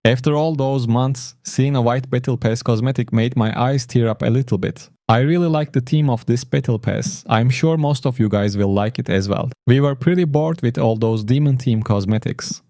After all those months, seeing a white Battle Pass cosmetic made my eyes tear up a little bit. I really like the theme of this Battle Pass. I'm sure most of you guys will like it as well. We were pretty bored with all those demon theme cosmetics.